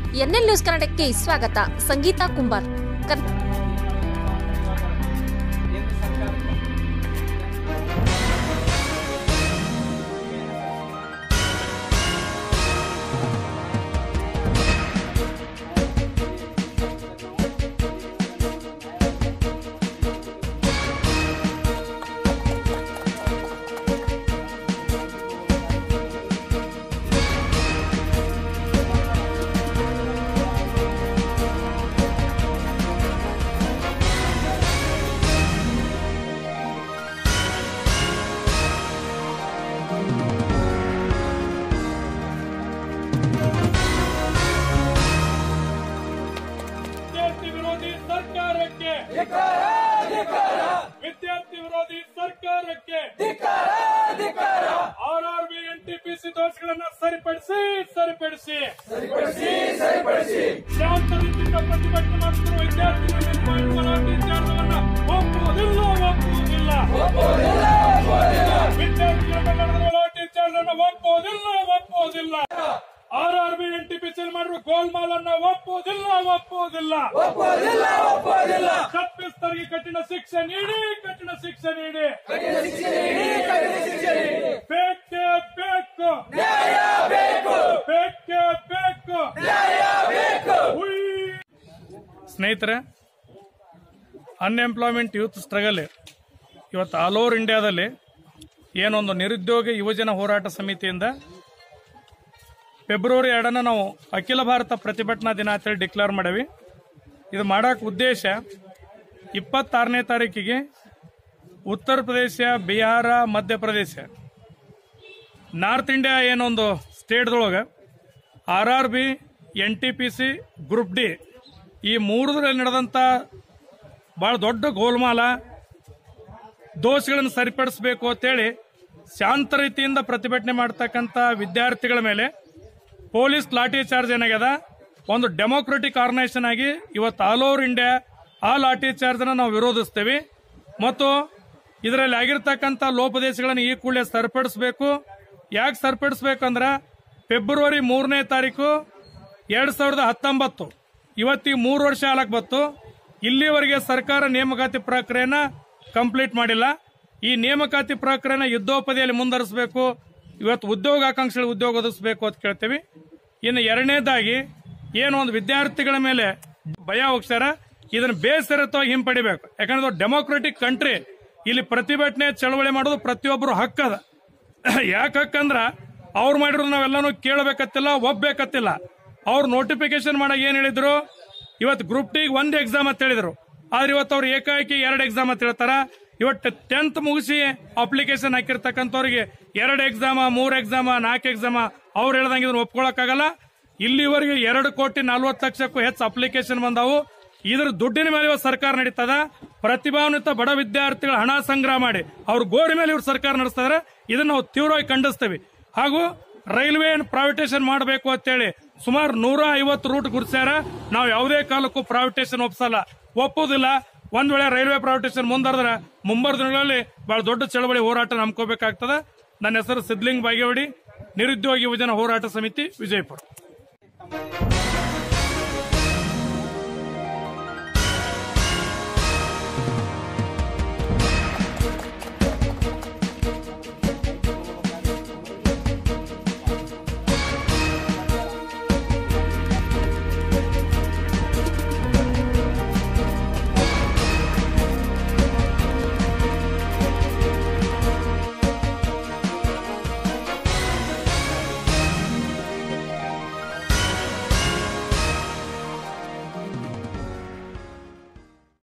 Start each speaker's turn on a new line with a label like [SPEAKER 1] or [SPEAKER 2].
[SPEAKER 1] NL news ಕನ್ನಡಕ್ಕೆ ಸ್ವಾಗತ. ಸಂಗೀತಾ ಕುಂಬಾರ್.
[SPEAKER 2] ವಿದ್ಯಾರ್ಥಿ ವಿರೋಧಿ ಸರ್ಕಾರಕ್ಕೆ ಆರ್ಆರ್ಬಿ ಎನ್ಟಿಪಿಸಿ ದೋಷಗಳನ್ನು ಸರಿಪಡಿಸಿ ಶಾಂತ ರೀತಿಯಿಂದ ಪ್ರತಿಭಟನೆ ಮಾಡುತ್ತಿರುವ ವಿದ್ಯಾರ್ಥಿಗಳನ್ನು ಒಪ್ಪುವುದಿಲ್ಲ. ವಿದ್ಯಾರ್ಥಿಗಳ ಲಾಠಿ ಚಾರ್ಜ್ ಒಪ್ಪುವುದಿಲ್ಲ. ಆರ್ಆರ್ಬಿ ಎನ್ಟಿಪಿಸಿ ಮಾಡಿರುವ ಗೋಲ್ಮಾಲ್ ಅನ್ನು ಒಪ್ಪುವುದಿಲ್ಲ. ತಪ್ಪಿಸ್ತರಿಗೆ ಕಠಿಣ ಶಿಕ್ಷೆ ನೀಡಿ. ಬೇಕೇ ಬೇಕು. ಸ್ನೇಹಿತರೆ, ಅನ್ಎಂಪ್ಲಾಯ್ಮೆಂಟ್ ಯೂತ್ ಸ್ಟ್ರಗಲ್ ಇವತ್ತು ಆಲ್ ಓವರ್ ಇಂಡಿಯಾದಲ್ಲಿ ಏನೊಂದು ನಿರುದ್ಯೋಗ ಯುವಜನ ಹೋರಾಟ ಸಮಿತಿಯಿಂದ ಫೆಬ್ರವರಿ 2 ನಾವು ಅಖಿಲ ಭಾರತ ಪ್ರತಿಭಟನಾ ದಿನ ಅಂತೇಳಿ ಡಿಕ್ಲೇರ್ ಮಾಡೇವಿ. ಇದು ಮಾಡಕ್ ಉದ್ದೇಶ 26ನೇ ತಾರೀಕಿಗೆ ಉತ್ತರ ಪ್ರದೇಶ, ಬಿಹಾರ, ಮಧ್ಯಪ್ರದೇಶ, ನಾರ್ತ್ ಇಂಡಿಯಾ ಏನೊಂದು ಸ್ಟೇಟ್ದೊಳಗೆ ಆರ್ಆರ್ಬಿ, ಎನ್ಟಿಪಿಸಿ, ಗ್ರೂಪ್ ಡಿ ಈ ಮೂರರಲ್ಲಿ ನಡೆದಂತ ಬಹಳ ದೊಡ್ಡ ಗೋಲ್ಮಾಲ ದೋಷಗಳನ್ನು ಸರಿಪಡಿಸಬೇಕು ಅಂತೇಳಿ ಶಾಂತ ರೀತಿಯಿಂದ ಪ್ರತಿಭಟನೆ ಮಾಡ್ತಕ್ಕಂಥ ವಿದ್ಯಾರ್ಥಿಗಳ ಮೇಲೆ ಪೊಲೀಸ್ ಲಾಠಿ ಚಾರ್ಜ್ ಏನಾಗ್ಯದ, ಒಂದು ಡೆಮೋಕ್ರೆಟಿಕ್ ಆರ್ಗನೈಸೇಷನ್ ಆಗಿ ಇವತ್ತು ಆಲ್ ಓವರ್ ಇಂಡಿಯಾ ಆ ಲಾಠಿ ಚಾರ್ಜ್ ಅನ್ನು ನಾವು ವಿರೋಧಿಸ್ತೇವೆ ಮತ್ತು ಇದರಲ್ಲಿ ಆಗಿರ್ತಕ್ಕಂಥ ಲೋಪದೇಶಗಳನ್ನು ಈ ಕೂಡಲೇ ಸರಿಪಡಿಸಬೇಕು. ಯಾಕೆ ಸರಿಪಡಿಸಬೇಕಂದ್ರೆ ಫೆಬ್ರವರಿ 3ನೇ ತಾರೀಕು 2019 ಇವತ್ತಿಗೆ 3 ವರ್ಷ ಆಗಕ್ಕೆ ಬತ್ತು. ಇಲ್ಲಿವರೆಗೆ ಸರ್ಕಾರ ನೇಮಕಾತಿ ಪ್ರಕ್ರಿಯೆನ ಕಂಪ್ಲೀಟ್ ಮಾಡಿಲ್ಲ. ಈ ನೇಮಕಾತಿ ಪ್ರಕ್ರಿಯೆನ ಯುದ್ಧೋಪಾದಿಯಲ್ಲಿ ಮುಂದುವರಿಸಬೇಕು. ಇವತ್ತು ಉದ್ಯೋಗಾಕಾಂಕ್ಷಿಗಳು ಉದ್ಯೋಗ ಒದಗಿಸಬೇಕು ಅಂತ ಕೇಳ್ತೇವೆ. ಇನ್ನು ಎರಡನೇದಾಗಿ ಏನೋ ಒಂದು ವಿದ್ಯಾರ್ಥಿಗಳ ಮೇಲೆ ಭಯ ಹೋಗ್ತಾರ, ಇದನ್ನು ಬೇಸರತವಾಗಿ ಹಿಂಪಡಿಬೇಕು. ಯಾಕಂದ್ರೆ ಡೆಮೋಕ್ರೆಟಿಕ್ ಕಂಟ್ರಿ, ಇಲ್ಲಿ ಪ್ರತಿಭಟನೆ ಚಳವಳಿ ಮಾಡೋದು ಪ್ರತಿಯೊಬ್ಬರು ಹಕ್ಕದ. ಯಾಕೆ ಹಕ್ಕಂದ್ರ ಅವ್ರು ಮಾಡಿರೋದು ನಾವೆಲ್ಲಾನು ಕೇಳಬೇಕತ್ತಿಲ್ಲ, ಒಪ್ಪಬೇಕತ್ತಿಲ್ಲ. ಅವ್ರು ನೋಟಿಫಿಕೇಶನ್ ಮಾಡಾಗ ಏನ್ ಹೇಳಿದ್ರು, ಇವತ್ತು ಗ್ರೂಪ್ ಟಿಗೆ 1 ಎಕ್ಸಾಮ್ ಅಂತ ಹೇಳಿದ್ರು. ಆದ್ರೆ ಇವತ್ತು ಅವ್ರು ಏಕಾಏಕಿ 2 ಎಕ್ಸಾಮ್ ಅಂತ ಹೇಳ್ತಾರ. ಇವತ್ತು 10th ಮುಗಿಸಿ ಅಪ್ಲಿಕೇಶನ್ ಹಾಕಿರ್ತಕ್ಕಂಥವ್ರಿಗೆ 2 ಎಕ್ಸಾಮ, 3 ಎಕ್ಸಾಮ, 4 ಎಕ್ಸಾಮ ಅವ್ರು ಹೇಳ್ದಂಗೆ ಇದನ್ನ ಒಪ್ಕೊಳಕ್ಕಾಗಲ್ಲ. ಇಲ್ಲಿವರೆಗೆ 2,40,00,000ಕ್ಕೂ ಹೆಚ್ಚು ಅಪ್ಲಿಕೇಶನ್ ಬಂದಾವು. ಇದ್ರ ದುಡ್ಡಿನ ಮೇಲೆ ಇವತ್ತು ಸರ್ಕಾರ ನಡೀತದ. ಪ್ರತಿಭಾನ್ವಿತ ಬಡ ವಿದ್ಯಾರ್ಥಿಗಳ ಹಣ ಸಂಗ್ರಹ ಮಾಡಿ ಅವ್ರ ಗೋರಿ ಮೇಲೆ ಇವ್ರು ಸರ್ಕಾರ ನಡೆಸ್ತಾರೆ. ಇದನ್ನ ನಾವು ತೀವ್ರವಾಗಿ ಖಂಡಿಸ್ತೇವೆ. ಹಾಗೂ ರೈಲ್ವೆ ಪ್ರೈವೇಟೇಷನ್ ಮಾಡಬೇಕು ಅಂತೇಳಿ ಸುಮಾರು 150 ರೂಟ್ ಗುರುಸ್ಯಾರ. ನಾವು ಯಾವುದೇ ಕಾಲಕ್ಕೂ ಪ್ರೈವೇಟೇಷನ್ ಒಪ್ಪುವುದಿಲ್ಲ. ಒಂದ್ ವೇಳೆ ರೈಲ್ವೆ ಪ್ರೈವೇಟೇಷನ್ ಮುಂದರಿದ್ರೆ ಮುಂಬರುವ ದಿನಗಳಲ್ಲಿ ಬಹಳ ದೊಡ್ಡ ಚಳವಳಿ ಹೋರಾಟ ನಂಬ್ಕೋಬೇಕಾಗ್ತದೆ. ನನ್ನ ಹೆಸರು ಸಿದ್ಲಿಂಗ್ ಬಾಗೇವಾಡಿ, ನಿರುದ್ಯೋಗಿ ಯುವಜನ ಹೋರಾಟ ಸಮಿತಿ, ವಿಜಯಪುರ.